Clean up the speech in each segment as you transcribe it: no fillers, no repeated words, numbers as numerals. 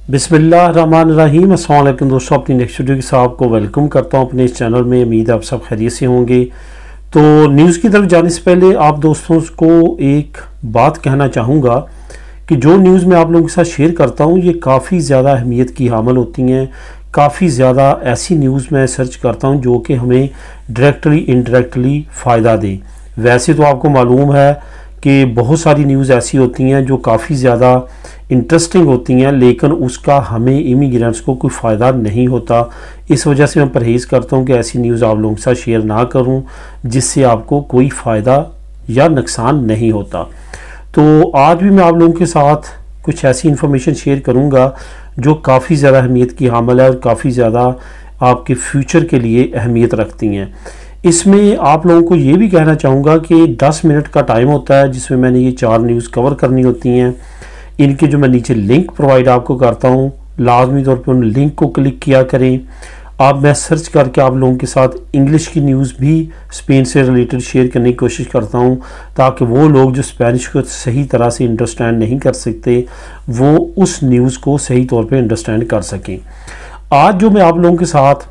बिस्मिल्लाहिर्रहमानिर्रहीम। अस्सलाम वालेकुम दोस्तों, अपनी नेक्स्ट वीडियो के साथ आपको वेलकम करता हूं अपने इस चैनल में। उम्मीद है आप सब खैरियत से होंगे। तो न्यूज़ की तरफ जाने से पहले आप दोस्तों को एक बात कहना चाहूँगा कि जो न्यूज़ मैं आप लोगों के साथ शेयर करता हूँ ये काफ़ी ज़्यादा अहमियत की हामिल होती हैं। काफ़ी ज़्यादा ऐसी न्यूज़ मैं सर्च करता हूँ जो कि हमें डायरेक्टली इनडायरेक्टली फ़ायदा दें। वैसे तो आपको मालूम है कि बहुत सारी न्यूज़ ऐसी होती हैं जो काफ़ी ज़्यादा इंटरेस्टिंग होती हैं, लेकिन उसका हमें इमिग्रेंट्स को कोई फ़ायदा नहीं होता। इस वजह से मैं परहेज़ करता हूं कि ऐसी न्यूज़ आप लोगों के साथ शेयर ना करूं जिससे आपको कोई फ़ायदा या नुकसान नहीं होता। तो आज भी मैं आप लोगों के साथ कुछ ऐसी इन्फॉर्मेशन शेयर करूंगा जो काफ़ी ज़्यादा अहमियत की हामिल है और काफ़ी ज़्यादा आपके फ्यूचर के लिए अहमियत रखती हैं। इसमें आप लोगों को ये भी कहना चाहूँगा कि 10 मिनट का टाइम होता है जिसमें मैंने ये 4 न्यूज़ कवर करनी होती हैं। इनके जो मैं नीचे लिंक प्रोवाइड आपको करता हूँ, लाजमी तौर पे उन लिंक को क्लिक किया करें। अब मैं सर्च करके आप लोगों के साथ इंग्लिश की न्यूज़ भी स्पेन से रिलेटेड शेयर करने की कोशिश करता हूँ ताकि वो लोग जो स्पेनिश को सही तरह से अंडरस्टैंड नहीं कर सकते वो उस न्यूज़ को सही तौर पे अंडरस्टैंड कर सकें। आज जो मैं आप लोगों के साथ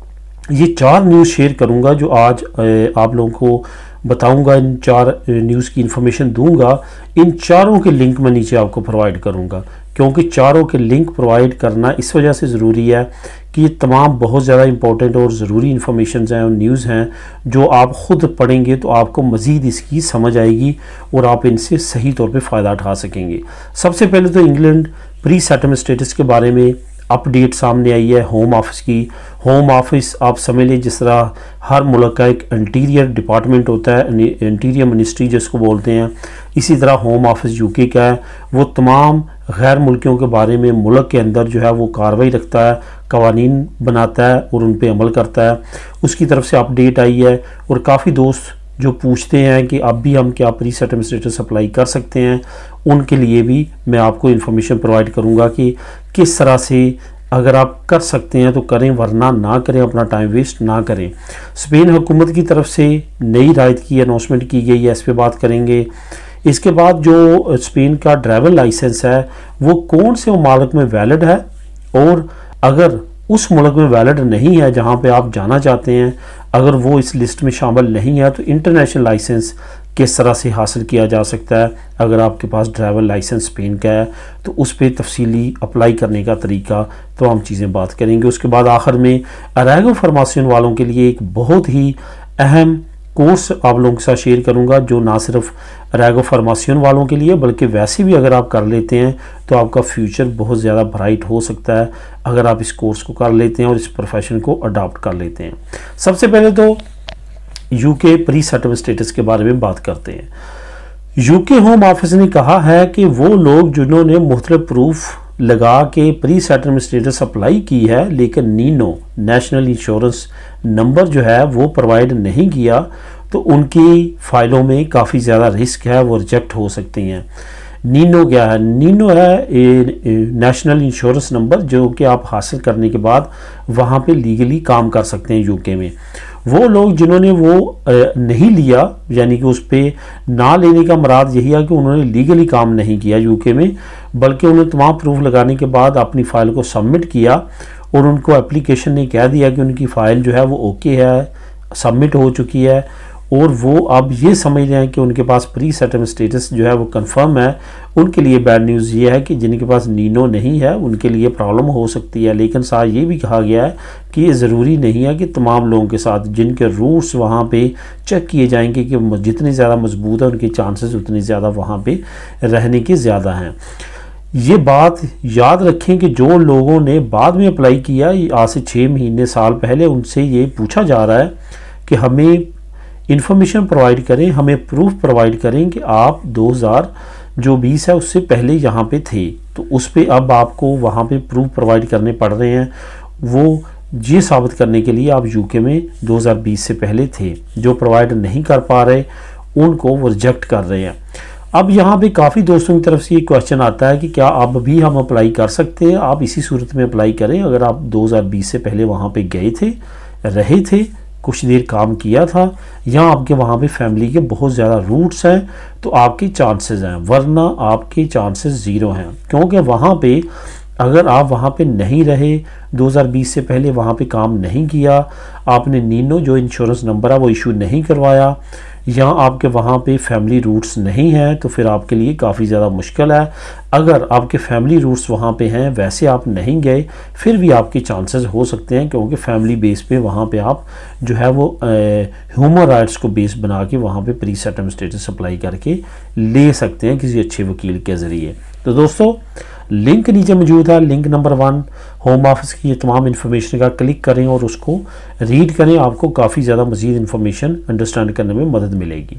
ये 4 न्यूज़ शेयर करूंगा, जो आज आप लोगों को बताऊंगा, इन 4 न्यूज़ की इन्फॉर्मेशन दूंगा, इन चारों के लिंक मैं नीचे आपको प्रोवाइड करूंगा। क्योंकि चारों के लिंक प्रोवाइड करना इस वजह से ज़रूरी है कि ये तमाम बहुत ज़्यादा इंपॉर्टेंट और ज़रूरी इन्फॉर्मेशन हैं और न्यूज़ हैं जो आप ख़ुद पढ़ेंगे तो आपको मज़ीद इसकी समझ आएगी और आप इनसे सही तौर पर फ़ायदा उठा सकेंगे। सबसे पहले तो इंग्लैंड प्री सेटलमेंट स्टेटस के बारे में अपडेट सामने आई है होम ऑफिस की। होम ऑफिस आप समझ लीजिए जिस तरह हर मुल्क का एक इंटीरियर डिपार्टमेंट होता है, इंटीरियर मिनिस्ट्री जिसको बोलते हैं, इसी तरह होम ऑफिस यूके का है। वो तमाम गैर मुल्कियों के बारे में मुल्क के अंदर जो है वो कार्रवाई रखता है, कवानीन बनाता है और उन पर अमल करता है। उसकी तरफ से अपडेट आई है और काफ़ी दोस्त जो पूछते हैं कि अब भी हम क्या प्री सेटलमेंट स्टेटस अप्लाई कर सकते हैं, उनके लिए भी मैं आपको इन्फॉर्मेशन प्रोवाइड करूंगा कि किस तरह से अगर आप कर सकते हैं तो करें, वरना ना करें, अपना टाइम वेस्ट ना करें। स्पेन हुकूमत की तरफ से नई रायत की अनाउंसमेंट की गई है, इस पर बात करेंगे। इसके बाद जो स्पेन का ड्राइवर लाइसेंस है वो कौन से मुल्क में वैलिड है, और अगर उस मुल्क में वैलिड नहीं है जहां पे आप जाना चाहते हैं, अगर वो इस लिस्ट में शामिल नहीं है तो इंटरनेशनल लाइसेंस किस तरह से हासिल किया जा सकता है। अगर आपके पास ड्राइवर लाइसेंस स्पेन का है तो उस पर तफसीली अप्लाई करने का तरीका, तो हम चीज़ें बात करेंगे। उसके बाद आखिर में अराइगो फार्मेसियन वालों के लिए एक बहुत ही अहम कोर्स आप लोगों के साथ शेयर करूंगा जो ना सिर्फ अराइगो फार्मेसियन वालों के लिए बल्कि वैसे भी अगर आप कर लेते हैं तो आपका फ्यूचर बहुत ज़्यादा ब्राइट हो सकता है अगर आप इस कोर्स को कर लेते हैं और इस प्रोफेशन को अडॉप्ट कर लेते हैं। सबसे पहले तो यूके प्री सेटलमेंट स्टेटस के बारे में बात करते हैं। यूके होम ऑफिस ने कहा है कि वो लोग जिन्होंने मुख्तलिफ प्रूफ लगा के प्री सेटलमेंट स्टेटस अप्लाई की है लेकिन नीनो नेशनल इंश्योरेंस नंबर जो है वो प्रोवाइड नहीं किया, तो उनकी फ़ाइलों में काफ़ी ज़्यादा रिस्क है, वो रिजेक्ट हो सकती हैं। नीनो क्या है? नीनो है नेशनल इंश्योरेंस नंबर जो कि आप हासिल करने के बाद वहाँ पे लीगली काम कर सकते हैं यूके में। वो लोग जिन्होंने वो नहीं लिया, यानी कि उस पर ना लेने का मुराद यही है कि उन्होंने लीगली काम नहीं किया यूके में, बल्कि उन्होंने तमाम प्रूफ लगाने के बाद अपनी फ़ाइल को सबमिट किया और उनको एप्लीकेशन ने कह दिया कि उनकी फ़ाइल जो है वो ओके है, सबमिट हो चुकी है और वो अब ये समझ रहे हैं कि उनके पास प्री सेटलमेंट स्टेटस जो है वो कंफर्म है। उनके लिए बैड न्यूज़ ये है कि जिनके पास नीनो नहीं है उनके लिए प्रॉब्लम हो सकती है। लेकिन साथ ये भी कहा गया है कि ये ज़रूरी नहीं है कि तमाम लोगों के साथ जिनके रूट्स वहाँ पे चेक किए जाएंगे कि जितनी ज़्यादा मजबूत है उनके चांसेस उतनी ज़्यादा वहाँ पे रहने के ज़्यादा हैं। ये बात याद रखें कि जो लोगों ने बाद में अप्लाई किया आज से 6 महीने साल पहले, उनसे ये पूछा जा रहा है कि हमें इन्फॉर्मेशन प्रोवाइड करें, हमें प्रूफ प्रोवाइड करें कि आप 2020 है उससे पहले यहाँ पे थे, तो उस पर अब आपको वहाँ पे प्रूफ प्रोवाइड करने पड़ रहे हैं। वो ये साबित करने के लिए आप यूके में 2020 से पहले थे, जो प्रोवाइड नहीं कर पा रहे उनको वो रिजेक्ट कर रहे हैं। अब यहाँ पे काफ़ी दोस्तों की तरफ से ये क्वेश्चन आता है कि क्या अब भी हम अप्लाई कर सकते हैं? आप इसी सूरत में अप्लाई करें अगर आप 2020 से पहले वहाँ पे गए थे, रहे थे, कुछ देर काम किया था, या आपके वहाँ पे फैमिली के बहुत ज़्यादा रूट्स हैं, तो आपके चांसेस हैं, वरना आपके चांसेस ज़ीरो हैं। क्योंकि वहाँ पे अगर आप वहाँ पे नहीं रहे, 2020 से पहले वहाँ पे काम नहीं किया, आपने नीनो जो इंश्योरेंस नंबर है वो इशू नहीं करवाया, या आपके वहाँ पे फैमिली रूट्स नहीं हैं, तो फिर आपके लिए काफ़ी ज़्यादा मुश्किल है। अगर आपके फैमिली रूट्स वहाँ पे हैं, वैसे आप नहीं गए, फिर भी आपके चांसेस हो सकते हैं, क्योंकि फैमिली बेस पे वहाँ पे आप जो है वो ह्यूमन राइट्स को बेस बना के वहाँ पे प्री सेटलमेंट स्टेटस अप्लाई करके ले सकते हैं किसी अच्छे वकील के ज़रिए। तो दोस्तों, लिंक नीचे मौजूद है, लिंक नंबर 1 होम ऑफिस की ये तमाम इन्फॉर्मेशन का क्लिक करें और उसको रीड करें, आपको काफ़ी ज़्यादा मज़ीद इन्फॉर्मेशन अंडरस्टैंड करने में मदद मिलेगी।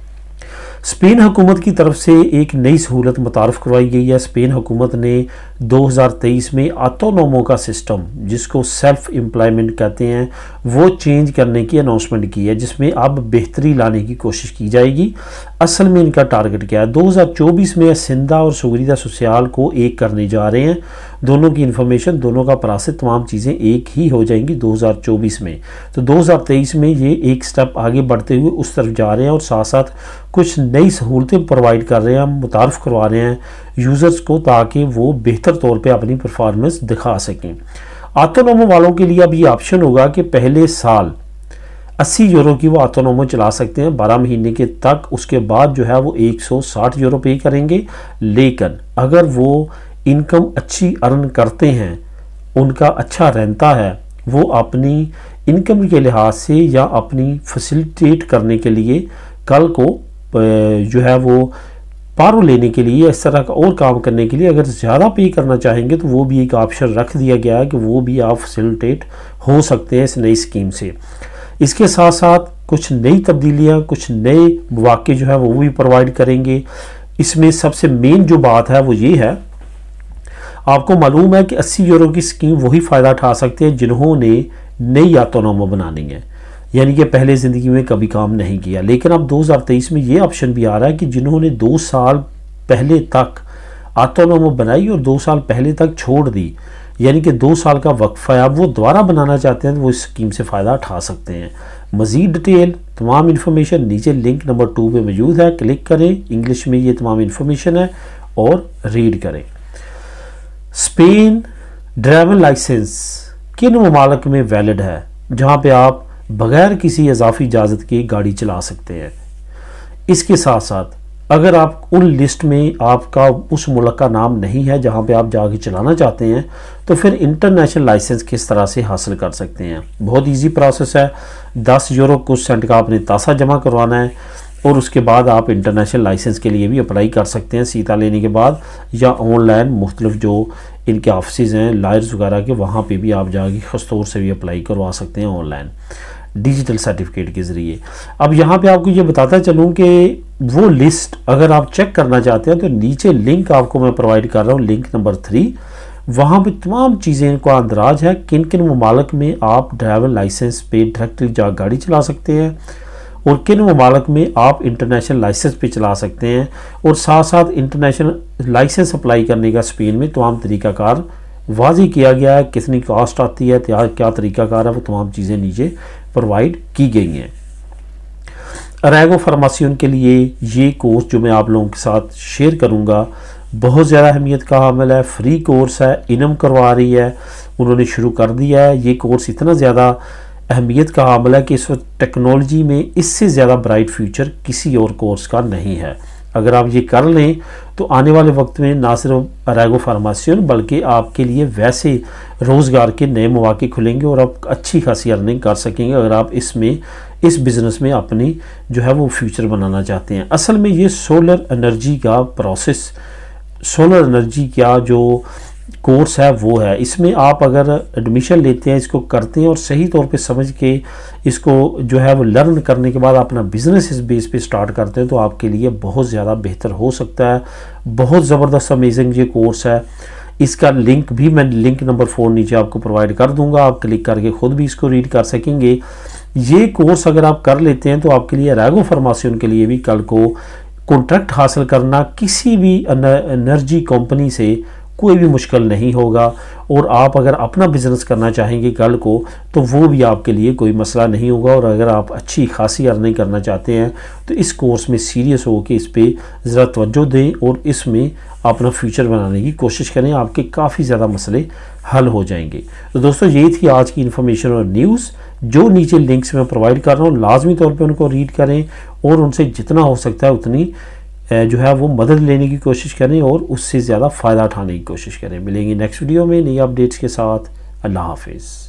स्पेन हुकूमत की तरफ से एक नई सहूलत मुतारफ़ करवाई गई है। स्पेन हुकूमत ने 2023 में ऑटोनोमो का सिस्टम, जिसको सेल्फ एम्प्लॉयमेंट कहते हैं, वो चेंज करने की अनाउंसमेंट की है, जिसमें अब बेहतरी लाने की कोशिश की जाएगी। असल में इनका टारगेट क्या है? 2024 में सिंधा और सुगरीदा सोशल को एक करने जा रहे हैं। दोनों की इन्फॉर्मेशन, दोनों का प्रोसेस, तमाम चीज़ें एक ही हो जाएंगी 2024 में। तो 2023 में ये एक स्टेप आगे बढ़ते हुए उस तरफ जा रहे हैं और साथ साथ कुछ नई सहूलतें प्रोवाइड कर रहे हैं, मुतारफ़ करवा रहे हैं यूज़र्स को, ताकि वो बेहतर तौर पे अपनी परफॉर्मेंस दिखा सकें। ऑटोनोमो वालों के लिए अब ये ऑप्शन होगा कि पहले साल 80 यूरो की वो ऑटोनोमो चला सकते हैं 12 महीने के तक। उसके बाद जो है वो 160 यूरो पे करेंगे। लेकिन अगर वो इनकम अच्छी अर्न करते हैं, उनका अच्छा रहता है, वो अपनी इनकम के लिहाज से या अपनी फैसिलिटेट करने के लिए, कल को जो है वो पारो लेने के लिए, इस तरह का और काम करने के लिए अगर ज़्यादा पे करना चाहेंगे, तो वो भी एक ऑप्शन रख दिया गया है कि वो भी आप फैसिलिटेट हो सकते हैं इस नई स्कीम से। इसके साथ साथ कुछ नई तब्दीलियाँ, कुछ नए मौके जो है वो भी प्रोवाइड करेंगे। इसमें सबसे मेन जो बात है वो ये है, आपको मालूम है कि 80 यूरो की स्कीम वही फ़ायदा उठा सकते हैं जिन्होंने नई ऑटोनोमो बनानी है, यानी कि पहले ज़िंदगी में कभी काम नहीं किया। लेकिन अब 2023 में ये ऑप्शन भी आ रहा है कि जिन्होंने 2 साल पहले तक ऑटोनोमो बनाई और 2 साल पहले तक छोड़ दी, यानी कि 2 साल का वक्फा है, अब वो दोबारा बनाना चाहते हैं, तो वो इस स्कीम से फ़ायदा उठा सकते हैं। मज़ीद डिटेल, तमाम इन्फॉर्मेशन नीचे लिंक नंबर 2 पे मौजूद है, क्लिक करें। इंग्लिश में ये तमाम इन्फॉर्मेशन है और रीड करें। स्पेन ड्राइविंग लाइसेंस किन ममालिक में वैलिड है जहाँ पे आप बगैर किसी इजाफी इजाज़त के गाड़ी चला सकते हैं? इसके साथ साथ अगर आप उन लिस्ट में आपका उस मुल्क का नाम नहीं है जहाँ पे आप जाके चलाना चाहते हैं, तो फिर इंटरनेशनल लाइसेंस किस तरह से हासिल कर सकते हैं? बहुत इजी प्रोसेस है। 10 यूरो कुछ सेंट का आपने तासा जमा करवाना है और उसके बाद आप इंटरनेशनल लाइसेंस के लिए भी अप्लाई कर सकते हैं सीता लेने के बाद, या ऑनलाइन मुख्तलिफ जो इनके ऑफिस हैं लॉयर्स वगैरह के, वहाँ पे भी आप जाके खस्तौर से भी अप्लाई करवा सकते हैं ऑनलाइन डिजिटल सर्टिफिकेट के ज़रिए। अब यहाँ पे आपको ये बताता चलूँ कि वो लिस्ट अगर आप चेक करना चाहते हैं तो नीचे लिंक आपको मैं प्रोवाइड कर रहा हूँ, लिंक नंबर 3। वहाँ पे तमाम चीज़ें का अंदराज है, किन किन ममालिक में आप ड्राइवर लाइसेंस पे डायरेक्टली जा गाड़ी चला सकते हैं और किन ममालिक में आप इंटरनेशनल लाइसेंस पे चला सकते हैं, और साथ साथ इंटरनेशनल लाइसेंस अप्लाई करने का स्पेन में तमाम तरीक़ाकार वाज़ी किया गया है। कितनी कॉस्ट आती है, क्या तरीक़ाकार है, वो तमाम चीज़ें नीचे प्रोवाइड की गई हैं। अरेगो फार्मासियन के लिए ये कोर्स जो मैं आप लोगों के साथ शेयर करूँगा बहुत ज़्यादा अहमियत का हामिल है। फ्री कोर्स है, इनम करवा रही है, उन्होंने शुरू कर दिया है। ये कोर्स इतना ज़्यादा अहमियत का हामिल है कि इस वक्त टेक्नोलॉजी में इससे ज़्यादा ब्राइट फ्यूचर किसी और कोर्स का नहीं है। अगर आप ये कर लें तो आने वाले वक्त में ना सिर्फ अरेगो फार्मासियन बल्कि आपके लिए वैसे रोज़गार के नए मौके खुलेंगे और आप अच्छी खासी अर्निंग कर सकेंगे अगर आप इस बिज़नेस में अपनी जो है वो फ्यूचर बनाना चाहते हैं। असल में ये सोलर एनर्जी का प्रोसेस, सोलर एनर्जी का जो कोर्स है वो है। इसमें आप अगर एडमिशन लेते हैं, इसको करते हैं और सही तौर पे समझ के इसको जो है वो लर्न करने के बाद अपना बिज़नेस इस बेस पे स्टार्ट करते हैं तो आपके लिए बहुत ज़्यादा बेहतर हो सकता है। बहुत ज़बरदस्त अमेजिंग ये कोर्स है। इसका लिंक भी मैं लिंक नंबर 4 नीचे आपको प्रोवाइड कर दूंगा, आप क्लिक करके ख़ुद भी इसको रीड कर सकेंगे। ये कोर्स अगर आप कर लेते हैं तो आपके लिए अरेगो फार्मासियन के लिए भी कल को कॉन्ट्रैक्ट हासिल करना किसी भी एनर्जी कंपनी से कोई भी मुश्किल नहीं होगा। और आप अगर अपना बिज़नेस करना चाहेंगे कल को तो वो भी आपके लिए कोई मसला नहीं होगा। और अगर आप अच्छी खासी अर्निंग करना चाहते हैं तो इस कोर्स में सीरियस हो के इस पर ज़रा तवज्जो दें और इसमें अपना फ्यूचर बनाने की कोशिश करें, आपके काफ़ी ज़्यादा मसले हल हो जाएंगे। तो दोस्तों ये थी आज की इन्फॉर्मेशन और न्यूज़। जो नीचे लिंक्स मैं प्रोवाइड कर रहा हूँ लाजमी तौर पे उनको रीड करें और उनसे जितना हो सकता है उतनी जो है वो मदद लेने की कोशिश करें और उससे ज़्यादा फ़ायदा उठाने की कोशिश करें। मिलेंगे नेक्स्ट वीडियो में नई अपडेट्स के साथ। अल्लाह हाफिज़।